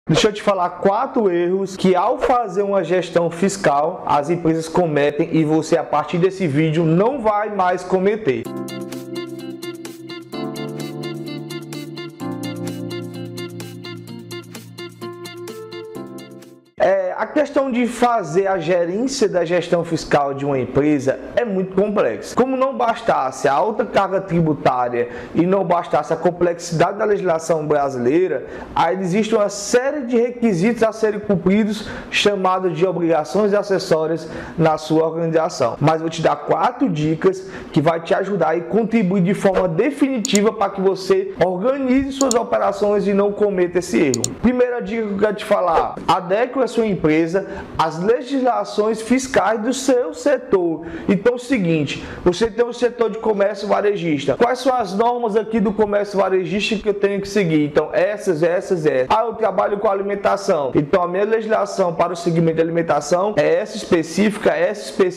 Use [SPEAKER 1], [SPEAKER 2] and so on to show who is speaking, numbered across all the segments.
[SPEAKER 1] Deixa eu te falar 4 erros que ao fazer uma gestão fiscal as empresas cometem e você a partir desse vídeo não vai mais cometer. A questão de fazer a gerência da gestão fiscal de uma empresa é muito complexa. Como não bastasse a alta carga tributária e não bastasse a complexidade da legislação brasileira, aí existe uma série de requisitos a serem cumpridos, chamados de obrigações acessórias na sua organização. Mas vou te dar 4 dicas que vai te ajudar e contribuir de forma definitiva para que você organize suas operações e não cometa esse erro. Primeira dica que eu quero te falar: adeque a sua empresa às legislações fiscais do seu setor. Então é o seguinte, você tem um setor de comércio varejista. Quais são as normas aqui do comércio varejista que eu tenho que seguir? Então essas. Eu trabalho com alimentação. Então a minha legislação para o segmento de alimentação é essa específica e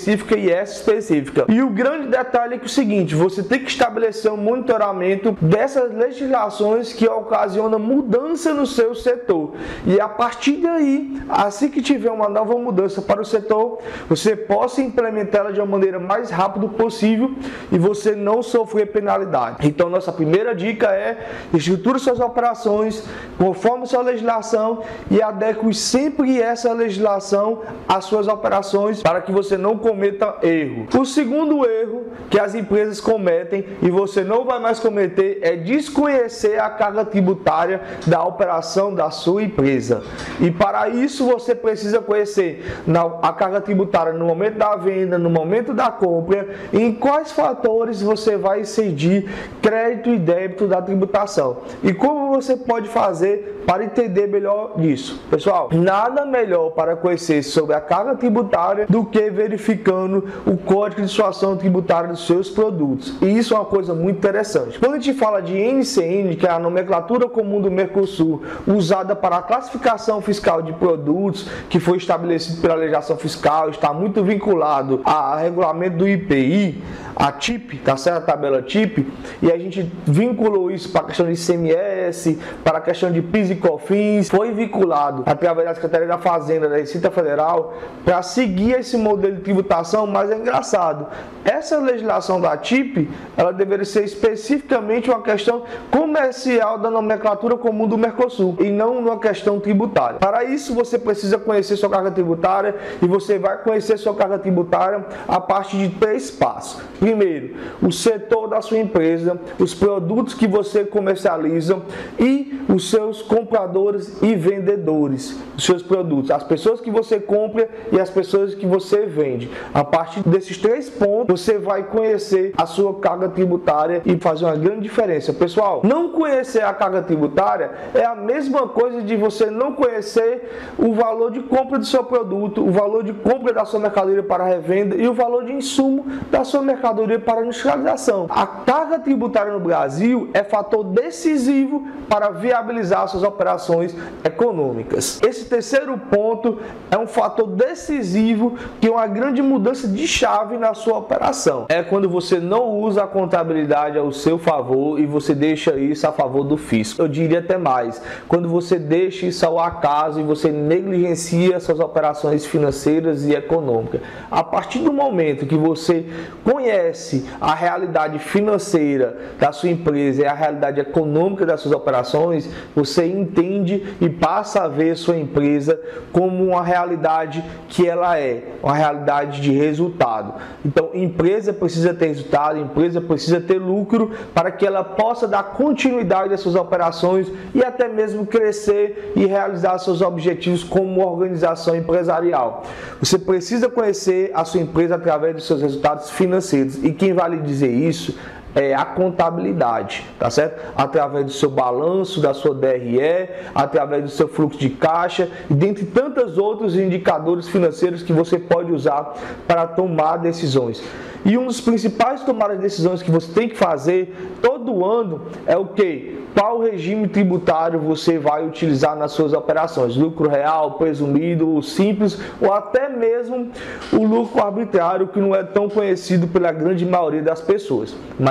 [SPEAKER 1] essa específica. E o grande detalhe é que é o seguinte, você tem que estabelecer um monitoramento dessas legislações que ocasionam mudança no seu setor. E a partir daí, assim que tiver uma nova mudança para o setor, você possa implementá-la de uma maneira mais rápida possível e você não sofrer penalidade. Então nossa primeira dica é: estruture suas operações conforme sua legislação e adeque sempre essa legislação às suas operações para que você não cometa erro. O segundo erro que as empresas cometem e você não vai mais cometer é desconhecer a carga tributária da operação da sua empresa. E para isso você precisa conhecer a carga tributária no momento da venda, no momento da compra, e em quais fatores você vai incidir crédito e débito da tributação. E como você pode fazer para entender melhor disso? Pessoal, nada melhor para conhecer sobre a carga tributária do que verificando o código de situação tributária dos seus produtos. E isso é uma coisa muito interessante. Quando a gente fala de NCN, que é a nomenclatura comum do Mercosul, usada para a classificação fiscal de produtos, que foi estabelecido pela legislação fiscal, está muito vinculado ao regulamento do IPI, a TIP, tá certo? A tabela TIP, e a gente vinculou isso para a questão de ICMS, para a questão de PIS e COFINS, foi vinculado através da Secretaria da Fazenda, da Receita Federal, para seguir esse modelo de tributação. Mas é engraçado, essa legislação da TIP, ela deveria ser especificamente uma questão comercial da nomenclatura comum do Mercosul, e não uma questão tributária. Para isso, você precisa conhecer sua carga tributária, e você vai conhecer sua carga tributária a partir de 3 passos. Primeiro, o setor da sua empresa, os produtos que você comercializa e os seus compradores e vendedores, os seus produtos, as pessoas que você compra e as pessoas que você vende. A partir desses 3 pontos, você vai conhecer a sua carga tributária e fazer uma grande diferença. Pessoal, não conhecer a carga tributária é a mesma coisa de você não conhecer o valor de compra do seu produto, o valor de compra da sua mercadoria para revenda e o valor de insumo da sua mercadoria para industrialização. A carga tributária no Brasil é fator decisivo para viabilizar suas operações econômicas. Esse terceiro ponto é um fator decisivo, que é uma grande mudança de chave na sua operação. É quando você não usa a contabilidade ao seu favor e você deixa isso a favor do fisco. Eu diria até mais, quando você deixa isso ao acaso e você negligencia suas operações financeiras e econômicas. A partir do momento que você conhece a realidade financeira da sua empresa e a realidade econômica das suas operações, você entende e passa a ver sua empresa como uma realidade que ela é, uma realidade de resultado. Então, empresa precisa ter resultado, empresa precisa ter lucro para que ela possa dar continuidade às suas operações e até mesmo crescer e realizar seus objetivos como organização empresarial. Você precisa conhecer a sua empresa através dos seus resultados financeiros. E quem vai lhe dizer isso é a contabilidade, tá certo? Através do seu balanço, da sua DRE, através do seu fluxo de caixa e dentre tantos outros indicadores financeiros que você pode usar para tomar decisões. E um dos principais tomadas de decisões que você tem que fazer todo ano é o quê? Qual regime tributário você vai utilizar nas suas operações? Lucro real, presumido, simples ou até mesmo o lucro arbitrário, que não é tão conhecido pela grande maioria das pessoas. Mas a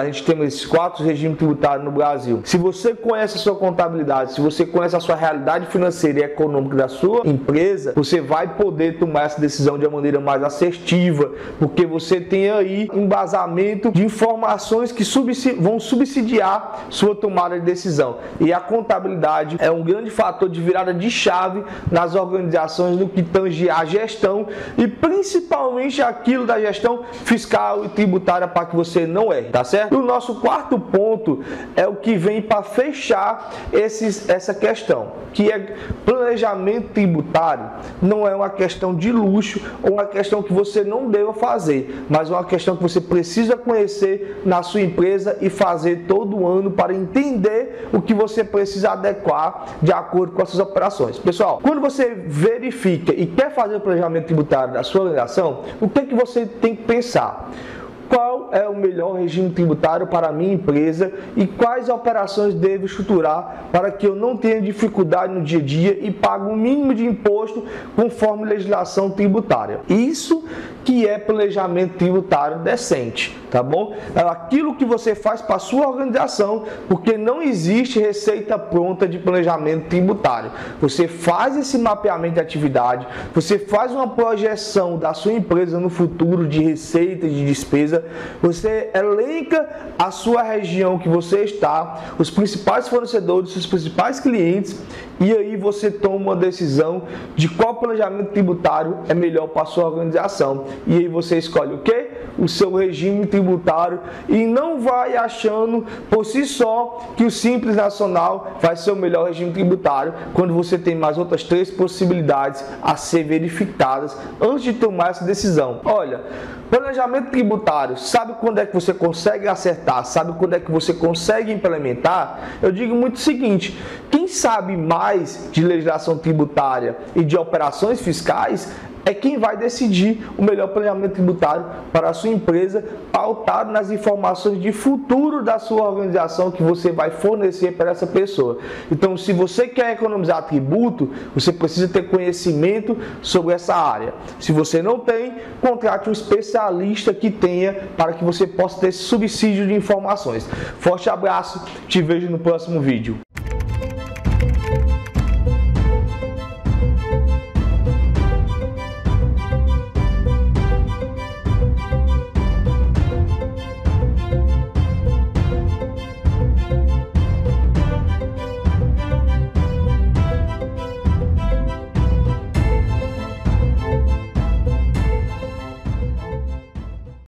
[SPEAKER 1] gente tem esses 4 regimes tributários no Brasil. Se você conhece a sua contabilidade, se você conhece a sua realidade financeira e econômica da sua empresa, você vai poder tomar essa decisão de uma maneira mais assertiva, porque você tem aí embasamento de informações que vão subsidiar sua tomada de decisão. E a contabilidade é um grande fator de virada de chave nas organizações no que tange a gestão e principalmente aquilo da gestão fiscal e tributária, para que você não erre, tá certo? E o nosso quarto ponto é o que vem para fechar essa questão, que é planejamento tributário. Não é uma questão de luxo ou uma questão que você não deva fazer, mas é uma questão que você precisa conhecer na sua empresa e fazer todo ano para entender o que você precisa adequar de acordo com as suas operações. Pessoal, quando você verifica e quer fazer o planejamento tributário da sua organização, o que é que você tem que pensar? Qual é o melhor regime tributário para a minha empresa e quais operações devo estruturar para que eu não tenha dificuldade no dia a dia e pague o mínimo de imposto conforme legislação tributária. Isso que é planejamento tributário decente, tá bom? É aquilo que você faz para a sua organização, porque não existe receita pronta de planejamento tributário. Você faz esse mapeamento de atividade, você faz uma projeção da sua empresa no futuro de receita e de despesa, você elenca a sua região que você está, os principais fornecedores, os principais clientes, e aí você toma uma decisão de qual planejamento tributário é melhor para a sua organização. E aí você escolhe o quê? O seu regime tributário, e não vai achando por si só que o Simples Nacional vai ser o melhor regime tributário, quando você tem mais outras 3 possibilidades a ser verificadas antes de tomar essa decisão. Olha, planejamento tributário, sabe quando é que você consegue acertar, sabe quando é que você consegue implementar? Eu digo muito o seguinte: quem sabe mais de legislação tributária e de operações fiscais é quem vai decidir o melhor planejamento tributário para a sua empresa, pautado nas informações de futuro da sua organização que você vai fornecer para essa pessoa. Então, se você quer economizar tributo, você precisa ter conhecimento sobre essa área. Se você não tem, contrate um especialista que tenha, para que você possa ter esse subsídio de informações. Forte abraço, te vejo no próximo vídeo.